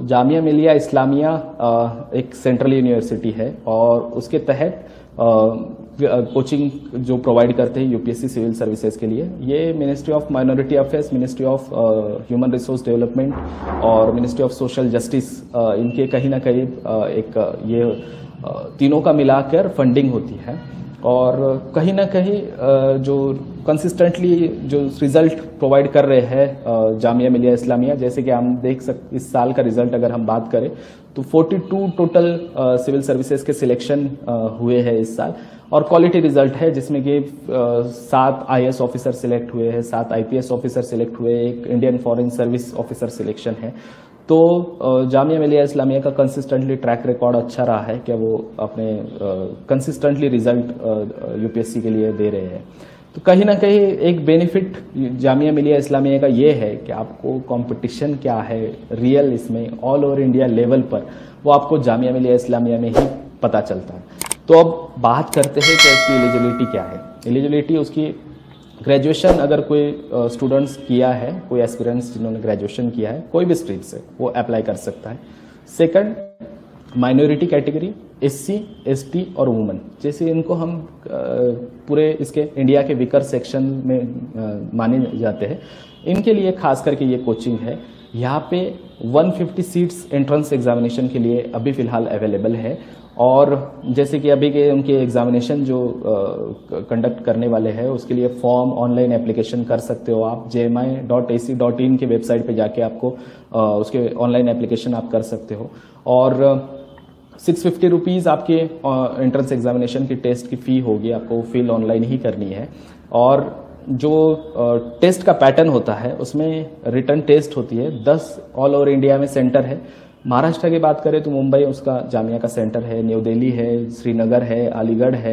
जामिया मिलिया इस्लामिया एक central university है और उसके तहत कोचिंग जो प्रोवाइड करते हैं यूपीएससी सिविल सर्विसेज के लिए, ये ministry of minority affairs, ministry of human resource development और मिनिस्ट्री ऑफ सोशल जस्टिस, इनके कहीं ना कहीं एक ये तीनों का मिलाकर फंडिंग होती है। और कहीं ना कहीं जो कंसिस्टेंटली जो रिजल्ट प्रोवाइड कर रहे हैं जामिया मिलिया इस्लामिया, जैसे कि हम देख सकते इस साल का रिजल्ट अगर हम बात करें तो 42 टोटल सिविल सर्विसेज के सिलेक्शन हुए हैं इस साल, और क्वालिटी रिजल्ट है जिसमें कि 7 आईएएस ऑफिसर सिलेक्ट हुए हैं, 7 आईपीएस ऑफिसर सिलेक्ट हुए, एक Indian foreign service officer selection है। तो जामिया मिलिया इस्लामिया का कंसिस्टेंटली ट्रैक रिकॉर्ड अच्छा रहा है कि वो अपने कंसिस्टेंटली रिजल्ट यूपीएससी के लिए दे रहे हैं। तो कहीं ना कहीं एक बेनिफिट जामिया मिलिया इस्लामिया का ये है कि आपको कंपटीशन क्या है रियल इसमें ऑल ओवर इंडिया लेवल पर, वो आपको जामिया मिलिया इस्लामिया में ही पता चलता है। तो अब बात करते हैं कि इसकी एलिजिबिलिटी क्या है। एलिजिबिलिटी उसकी ग्रेजुएशन अगर कोई स्टूडेंट्स किया है, कोई एस्पिरेंट्स जिन्होंने ग्रेजुएशन किया है कोई भी स्ट्रीम से, वो अप्लाई कर सकता है। Second, minority category, SC, ST और वुमेन, जैसे इनको हम पूरे इसके इंडिया के वीकर सेक्शन में माने जाते हैं, इनके लिए खास करके ये कोचिंग है। यहाँ पे 150 सीट्स एंट्रेंस एग्जामिनेशन के लिए अभी फिलहाल अवेलेबल है, और जैसे कि अभी के उनके एग्जामिनेशन जो कंडक्ट करने वाले हैं उसके लिए फॉर्म ऑनलाइन एप्लीकेशन कर सकते हो आप, jmi.ac.in के वेबसाइट पे जाके आपको उसके ऑनलाइन एप्लीकेशन आप कर सकते हो। और 650 रुपीज़ आपके एंट्रेंस एग्जामिनेशन की टेस्ट की फ़ी होगी, आपको फिल ऑनलाइन ही करनी है। और जो टेस्ट का पैटर्न होता है उसमें रिटर्न टेस्ट होती है, 10 ऑल ओवर इंडिया में सेंटर है। महाराष्ट्र की बात करें तो मुंबई उसका जामिया का सेंटर है, न्यू दिल्ली है, श्रीनगर है, अलीगढ़ है,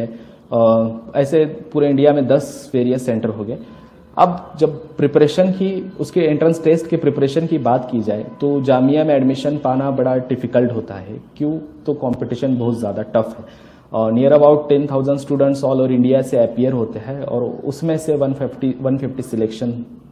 ऐसे पूरे इंडिया में 10 वेरियस सेंटर हो गए। अब जब प्रिपरेशन की, उसके एंट्रेंस टेस्ट के प्रिपरेशन की बात की जाए तो जामिया में एडमिशन पाना बड़ा डिफिकल्ट होता है। क्यों? तो कंपटीशन बहुत ज़्यादा टफ है। Near about 10,000 students all over India से अपीयर होते हैं और उसमें से 150 सिलेक्शन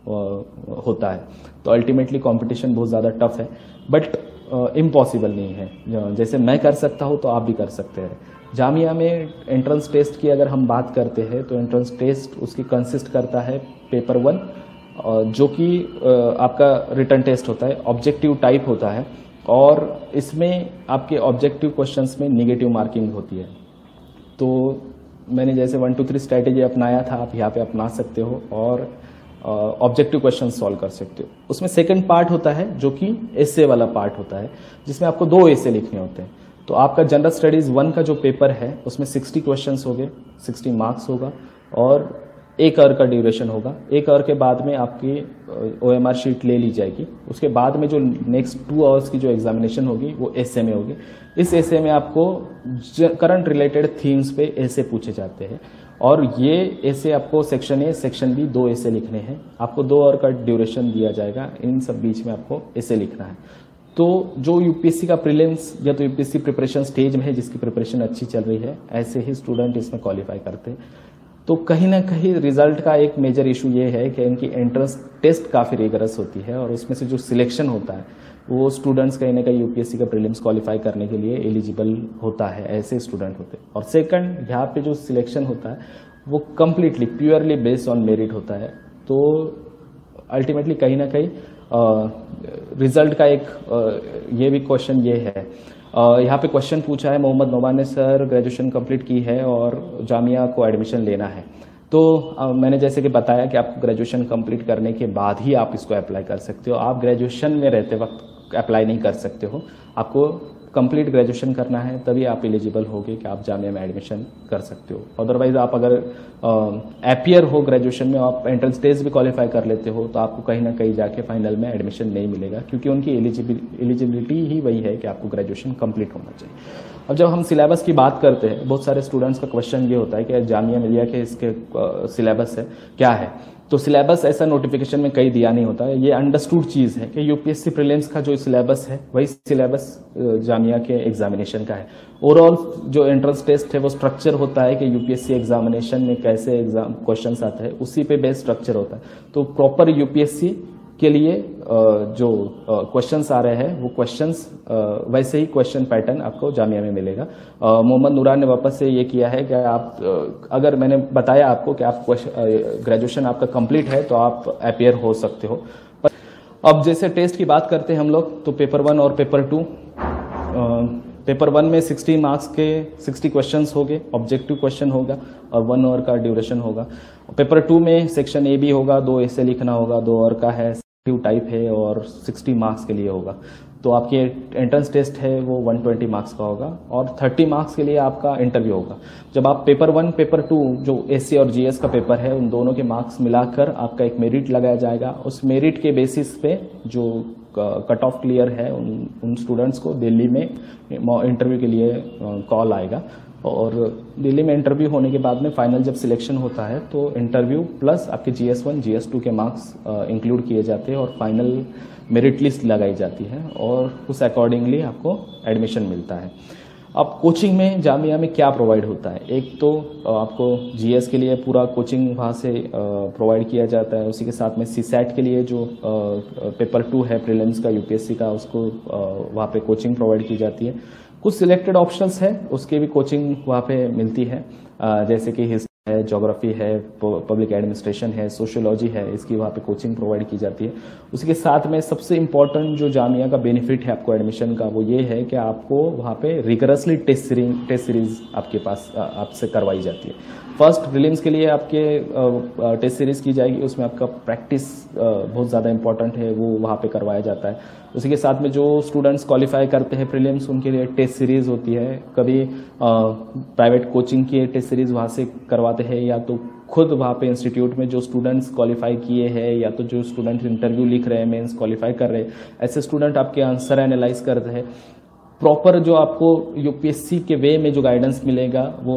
होता है। तो अल्टीमेटली कंपटीशन बहुत ज़्यादा टफ है, बट इम्पॉसिबल नहीं है। जैसे मैं कर सकता हूँ तो आप भी कर सकते हैं। जामिया में एंट्रेंस टेस्ट की अगर हम बात करते हैं तो एंट्रेंस टेस्ट उसकी कंसिस्ट करता है पेपर 1, जो कि आपका रिटर्न टेस्ट होता है, ऑब्जेक्टिव टाइप होता है, और इसमें आपके ऑब्जेक्टिव क्वेश्चंस में नेगेटिव मार्किंग होती है। तो मैंने जैसे 1 2 3 स्ट्रैटेजी अपनाया था, आप यहाँ पे अपना सकते हो और ऑब्जेक्टिव क्वेश्चन सॉल्व कर सकते हो। उसमें सेकंड पार्ट होता है जो कि एसे वाला पार्ट होता है, जिसमें आपको 2 एसे लिखने होते हैं। तो आपका जनरल स्टडीज 1 का जो पेपर है उसमें 60 क्वेश्चंस हो गए, 60 मार्क्स होगा और 1 आवर का ड्यूरेशन होगा। 1 आवर के बाद में आपकी OMR शीट ले ली जाएगी। उसके बाद में जो नेक्स्ट 2 आवर्स की जो एग्जामिनेशन होगी वो एसे में होगी। इस एसे में आपको करंट रिलेटेड थीम्स पे एसे पूछे जाते हैं, और ये ऐसे आपको सेक्शन ए सेक्शन बी 2 ऐसे लिखने हैं। आपको 2 आवर का ड्यूरेशन दिया जाएगा, इन सब बीच में आपको ऐसे लिखना है। तो जो यूपीएससी का प्रीलिम्स या तो यूपीएससी प्रिपरेशन स्टेज में है, जिसकी प्रिपरेशन अच्छी चल रही है, ऐसे ही स्टूडेंट इसमें क्वालिफाई करते हैं। तो कहीं ना कहीं रिजल्ट का एक मेजर इशू ये है कि इनकी एंट्रेंस टेस्ट काफ़ी रिगरस होती है, और उसमें से जो सिलेक्शन होता है वो स्टूडेंट्स कहीं ना कहीं यूपीएससी का प्रीलिम्स क्वालिफाई करने के लिए एलिजिबल होता है, ऐसे स्टूडेंट होते हैं। और सेकंड, यहाँ पे जो सिलेक्शन होता है वो completely purely based on merit होता है। तो अल्टीमेटली कहीं ना कहीं रिजल्ट का एक ये भी क्वेश्चन ये है, यहाँ पे क्वेश्चन पूछा है मोहम्मद नोमान ने, सर ग्रेजुएशन कंप्लीट की है और जामिया को एडमिशन लेना है। तो मैंने जैसे कि बताया कि आप ग्रेजुएशन कंप्लीट करने के बाद ही आप इसको अप्लाई कर सकते हो। आप ग्रेजुएशन में रहते वक्त अप्लाई नहीं कर सकते हो, आपको कंप्लीट ग्रेजुएशन करना है तभी आप एलिजिबल होगे कि आप जामिया में एडमिशन कर सकते हो। अदरवाइज आप अगर अपीयर हो ग्रेजुएशन में, आप एंट्रेंस टेस्ट भी क्वालिफाई कर लेते हो, तो आपको कहीं ना कहीं जाके फाइनल में एडमिशन नहीं मिलेगा, क्योंकि उनकी एलिजिबिलिटी ही वही है कि आपको ग्रेजुएशन कंप्लीट होना चाहिए। अब जब हम सिलेबस की बात करते हैं, बहुत सारे स्टूडेंट्स का क्वेश्चन ये होता है कि जामिया मिलिया के इसके सिलेबस है क्या है। तो सिलेबस ऐसा नोटिफिकेशन में कहीं दिया नहीं होता है। ये अंडरस्टूड चीज़ है कि यूपीएससी प्रीलिम्स का जो सिलेबस है वही सिलेबस जामिया के एग्जामिनेशन का है। ओवरऑल जो एंट्रेंस टेस्ट है वो स्ट्रक्चर होता है कि यूपीएससी एग्जामिनेशन में कैसे एग्जाम क्वेश्चंस आते हैं, उसी पे बेस्ड स्ट्रक्चर होता है। तो प्रॉपर यूपीएससी के लिए जो क्वेश्चंस आ रहे हैं वो क्वेश्चंस वैसे ही क्वेश्चन पैटर्न आपको जामिया में मिलेगा। मोहम्मद नूरान ने वापस से ये किया है कि आप अगर मैंने बताया आपको कि आप ग्रेजुएशन आपका कंप्लीट है तो आप अपीयर हो सकते हो। अब जैसे टेस्ट की बात करते हैं हम लोग, तो पेपर 1 और पेपर 2, पेपर 1 में 60 मार्क्स के 60 क्वेश्चंस होंगे, ऑब्जेक्टिव क्वेश्चन होगा और 1 आवर का ड्यूरेशन होगा। पेपर 2 में सेक्शन ए बी होगा, 2 ऐसे लिखना होगा, 2 आवर का है, टाइप है और 60 मार्क्स के लिए होगा। तो आपके एंट्रेंस टेस्ट है वो 120 मार्क्स का होगा और 30 मार्क्स के लिए आपका इंटरव्यू होगा। जब आप पेपर 1 पेपर 2 जो एससी और जीएस का पेपर है उन दोनों के मार्क्स मिलाकर आपका एक मेरिट लगाया जाएगा। उस मेरिट के बेसिस पे जो कट ऑफ क्लियर है उन स्टूडेंट्स को दिल्ली में इंटरव्यू के लिए कॉल आएगा और दिल्ली में इंटरव्यू होने के बाद में फाइनल जब सिलेक्शन होता है तो इंटरव्यू प्लस आपके GS1 GS2 के मार्क्स इंक्लूड किए जाते हैं और फाइनल मेरिट लिस्ट लगाई जाती है और उस अकॉर्डिंगली आपको एडमिशन मिलता है। अब कोचिंग में जामिया में क्या प्रोवाइड होता है, एक तो आपको GS के लिए पूरा कोचिंग वहाँ से प्रोवाइड किया जाता है। उसी के साथ में CSAT के लिए जो पेपर 2 है प्रीलिम्स का UPSC का, उसको वहाँ पे कोचिंग प्रोवाइड की जाती है। कुछ सिलेक्टेड ऑप्शंस है उसकी भी कोचिंग वहाँ पे मिलती है, जैसे कि हिस्ट्री है, ज्योग्राफी है, पब्लिक एडमिनिस्ट्रेशन है, सोशियोलॉजी है, इसकी वहाँ पे कोचिंग प्रोवाइड की जाती है। उसी के साथ में सबसे इम्पोर्टेंट जो जामिया का बेनिफिट है आपको एडमिशन का वो ये है कि आपको वहाँ पे रिगरसली टेस्ट सीरीज आपके पास आपसे करवाई जाती है। फर्स्ट प्रीलिम्स के लिए आपके टेस्ट सीरीज की जाएगी, उसमें आपका प्रैक्टिस बहुत ज़्यादा इंपॉर्टेंट है, वो वहाँ पे करवाया जाता है। उसी के साथ में जो स्टूडेंट्स क्वालिफाई करते हैं प्रीलिम्स उनके लिए टेस्ट सीरीज होती है। कभी प्राइवेट कोचिंग की टेस्ट सीरीज वहाँ से करवाते हैं या तो खुद वहाँ पे इंस्टीट्यूट में जो स्टूडेंट्स क्वालिफाई किए हैं या तो जो स्टूडेंट इंटरव्यू लिख रहे हैं, मेंस क्वालिफाई कर रहे हैं, ऐसे स्टूडेंट आपके आंसर एनालाइज करते हैं। प्रॉपर जो आपको UPSC के वे में जो गाइडेंस मिलेगा वो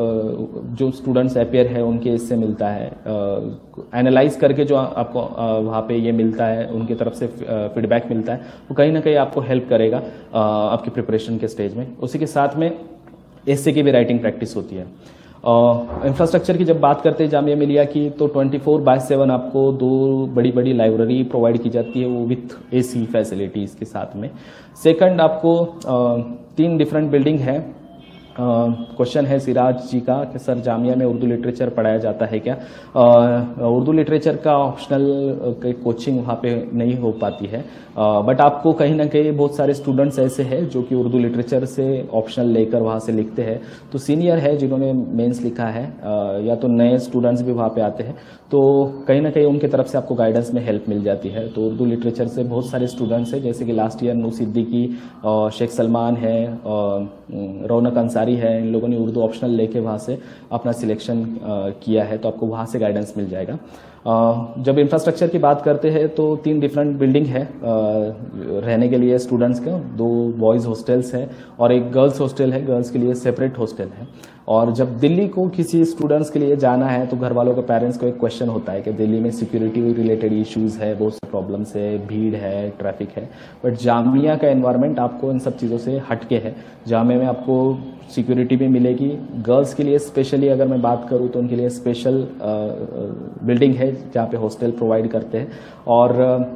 जो स्टूडेंट्स अपीयर है उनके इससे मिलता है। एनालाइज करके जो आपको वहाँ पे ये मिलता है, उनकी तरफ से फीडबैक मिलता है, वो कहीं ना कहीं आपको हेल्प करेगा आपकी प्रिपरेशन के स्टेज में। उसी के साथ में एस्से की भी राइटिंग प्रैक्टिस होती है। इंफ्रास्ट्रक्चर की जब बात करते हैं जामिया मिलिया की, तो 24/7 आपको 2 बड़ी बड़ी लाइब्रेरी प्रोवाइड की जाती है, वो विथ AC फैसिलिटीज़ के साथ में। सेकंड आपको 3 डिफरेंट बिल्डिंग है। क्वेश्चन है सिराज जी का कि सर जामिया में उर्दू लिटरेचर पढ़ाया जाता है क्या? उर्दू लिटरेचर का ऑप्शनल कोचिंग वहाँ पे नहीं हो पाती है, बट आपको कहीं ना कहीं बहुत सारे स्टूडेंट्स ऐसे हैं जो कि उर्दू लिटरेचर से ऑप्शनल लेकर वहाँ से लिखते हैं। तो सीनियर है जिन्होंने मेंस लिखा है या तो नए स्टूडेंट्स भी वहाँ पे आते हैं, तो कहीं ना कहीं उनकी तरफ से आपको गाइडेंस में हेल्प मिल जाती है। तो उर्दू लिटरेचर से बहुत सारे स्टूडेंट्स हैं, जैसे कि लास्ट ईयर नूर सिद्दीकी, शेख सलमान है, रौनक अंसारी है, इन लोगों ने उर्दू ऑप्शनल लेके वहाँ से अपना सिलेक्शन किया है, तो आपको वहाँ से गाइडेंस मिल जाएगा। जब इंफ्रास्ट्रक्चर की बात करते हैं तो 3 डिफरेंट बिल्डिंग है रहने के लिए स्टूडेंट्स के, 2 बॉयज़ हॉस्टल्स है और एक गर्ल्स हॉस्टल है, गर्ल्स के लिए सेपरेट हॉस्टल है। और जब दिल्ली को किसी स्टूडेंट्स के लिए जाना है तो घर वालों के पेरेंट्स को एक क्वेश्चन होता है कि दिल्ली में सिक्योरिटी रिलेटेड इश्यूज़ है, बहुत से प्रॉब्लम्स है, भीड़ है, ट्रैफिक है, बट जामिया का एनवायरनमेंट आपको इन सब चीज़ों से हटके है। जामिया में आपको सिक्योरिटी भी मिलेगी। गर्ल्स के लिए स्पेशली अगर मैं बात करूं तो उनके लिए स्पेशल बिल्डिंग है जहाँ पे हॉस्टल प्रोवाइड करते हैं और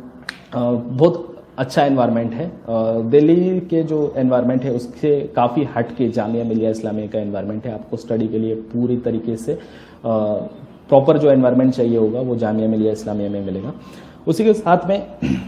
बहुत अच्छा एनवायरनमें है। दिल्ली के जो एनवायरनमेंट है उससे काफ़ी हट के जामिया मिलिया इस्लामिया का एनवायरनमेंट है। आपको स्टडी के लिए पूरी तरीके से प्रॉपर जो एनवायरनमेंट चाहिए होगा वो जामिया मिलिया इस्लामिया में मिलेगा। उसी के साथ में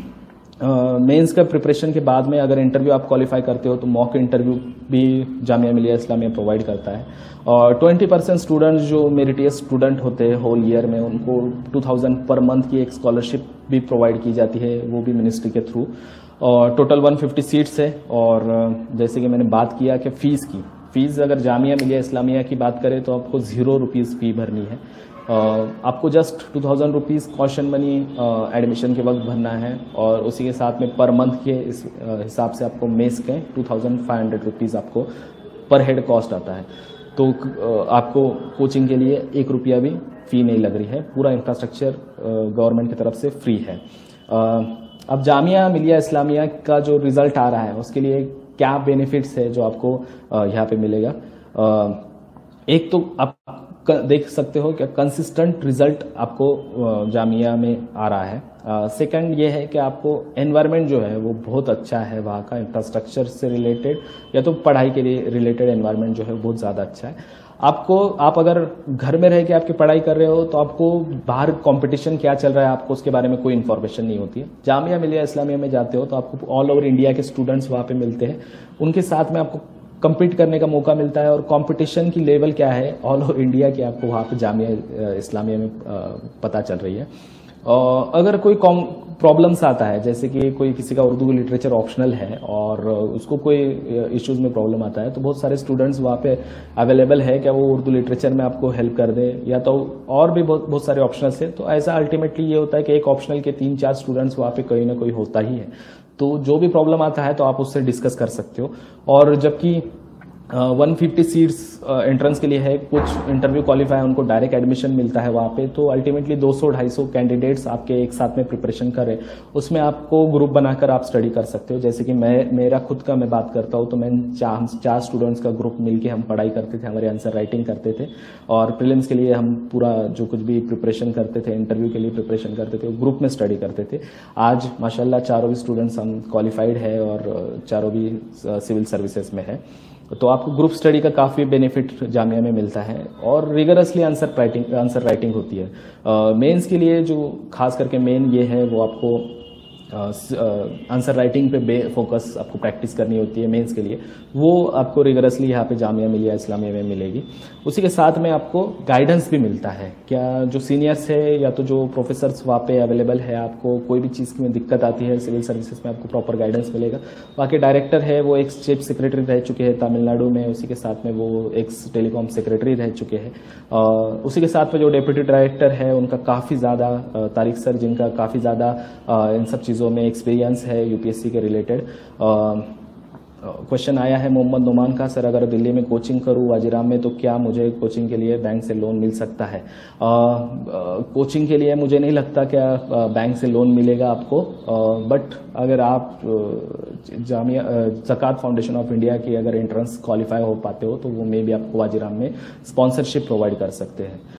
मेंस का प्रिपरेशन के बाद में अगर इंटरव्यू आप क्वालिफाई करते हो तो मॉक इंटरव्यू भी जामिया मिलिया इस्लामिया प्रोवाइड करता है। और 20% स्टूडेंट्स जो मेरिटियस स्टूडेंट होते हैं होल ईयर में, उनको 2000 पर मंथ की एक स्कॉलरशिप भी प्रोवाइड की जाती है, वो भी मिनिस्ट्री के थ्रू। और टोटल 150 सीट्स है। और जैसे कि मैंने बात किया कि फीस अगर जामिया मिलिया इस्लामिया की बात करें तो आपको 0 रुपीज़ फी भरनी है। आपको just 2000 rupees caution money admission के वक्त भरना है और उसी के साथ में पर मंथ के इस हिसाब से आपको मेस के 2500 रुपीज़ आपको पर हेड कॉस्ट आता है। तो आपको कोचिंग के लिए 1 रुपया भी फ़ी नहीं लग रही है, पूरा इंफ्रास्ट्रक्चर गवर्नमेंट की तरफ से फ्री है। अब जामिया मिलिया इस्लामिया का जो रिज़ल्ट आ रहा है उसके लिए क्या बेनिफिट्स है जो आपको यहाँ पे मिलेगा। एक तो आप देख सकते हो कि कंसिस्टेंट रिजल्ट आपको जामिया में आ रहा है। सेकंड ये है कि आपको एनवायरनमेंट जो है वो बहुत अच्छा है, वहाँ का इंफ्रास्ट्रक्चर से रिलेटेड या तो पढ़ाई के लिए रिलेटेड एनवायरनमेंट जो है बहुत ज़्यादा अच्छा है। आप अगर घर में रह के आपकी पढ़ाई कर रहे हो तो आपको बाहर कंपटीशन क्या चल रहा है आपको उसके बारे में कोई इन्फॉर्मेशन नहीं होती है। जामिया मिलिया इस्लामिया में जाते हो तो आपको ऑल ओवर इंडिया के स्टूडेंट्स वहाँ पे मिलते हैं, उनके साथ में आपको कम्पीट करने का मौका मिलता है और कंपटीशन की लेवल क्या है ऑल ओवर इंडिया की आपको वहाँ पे जामिया इस्लामिया में पता चल रही है। अगर कोई प्रॉब्लम्स आता है, जैसे कि कोई किसी का उर्दू लिटरेचर ऑप्शनल है और उसको कोई इश्यूज में प्रॉब्लम आता है, तो बहुत सारे स्टूडेंट्स वहाँ पे अवेलेबल है क्या वो उर्दू लिटरेचर में आपको हेल्प कर दे, या तो और भी बहुत सारे ऑप्शनल्स है। तो ऐसा अल्टीमेटली ये होता है कि एक ऑप्शनल के 3-4 स्टूडेंट्स वहाँ पे कोई ना कोई होता ही है, तो जो भी प्रॉब्लम आता है तो आप उससे डिस्कस कर सकते हो। और जबकि 150 सीट्स एंट्रेंस के लिए है, कुछ इंटरव्यू क्वालिफाई उनको डायरेक्ट एडमिशन मिलता है वहाँ पे, तो अल्टीमेटली 200-250 कैंडिडेट्स आपके एक साथ में प्रिपरेशन करें, उसमें आपको ग्रुप बनाकर आप स्टडी कर सकते हो। जैसे कि मेरा खुद का मैं बात करता हूँ तो मैं 4 स्टूडेंट्स का ग्रुप मिलके हम पढ़ाई करते थे, हमारे आंसर राइटिंग करते थे और प्रीलिम्स के लिए हम पूरा जो कुछ भी प्रिपरेशन करते थे, इंटरव्यू के लिए प्रिपरेशन करते थे, ग्रुप में स्टडी करते थे। आज माशाल्लाह चारों भी स्टूडेंट्स हम क्वालिफाइड है और चारों भी सिविल सर्विसेज में है, तो आपको ग्रुप स्टडी का काफ़ी बेनिफिट जामिया में मिलता है और रिगरसली आंसर राइटिंग होती है। मेंस के लिए जो खास करके मेन ये है वो आपको आंसर राइटिंग पे फोकस आपको प्रैक्टिस करनी होती है मेंस के लिए, वो आपको रिगरसली यहाँ पे जामिया मिलिया इस्लामिया में मिलेगी। उसी के साथ में आपको गाइडेंस भी मिलता है, क्या जो सीनियर्स है या तो जो प्रोफेसर्स वहाँ पे अवेलेबल है, आपको कोई भी चीज़ में दिक्कत आती है सिविल सर्विसेज में आपको प्रॉपर गाइडेंस मिलेगा। वहाँ के डायरेक्टर है वो एक्स चीफ सेक्रेटरी रह चुके हैं तमिलनाडु में, उसी के साथ में वो एक्स टेलीकॉम सेक्रेटरी रह चुके हैं। उसी के साथ में जो डेप्यूटी डायरेक्टर है उनका काफ़ी ज़्यादा तारिक सर, जिनका काफ़ी ज़्यादा इन सब चीज़ों में एक्सपीरियंस है यूपीएससी के रिलेटेड। क्वेश्चन आया है मोहम्मद नुमान का, सर अगर दिल्ली में कोचिंग करूं वाजीराम में तो क्या मुझे कोचिंग के लिए बैंक से लोन मिल सकता है? कोचिंग के लिए मुझे नहीं लगता क्या बैंक से लोन मिलेगा आपको, बट अगर आप जामिया ज़कात फाउंडेशन ऑफ इंडिया की अगर एंट्रेंस क्वालिफाई हो पाते हो तो वो मे भी आपको वाजीराम में स्पॉन्सरशिप प्रोवाइड कर सकते हैं।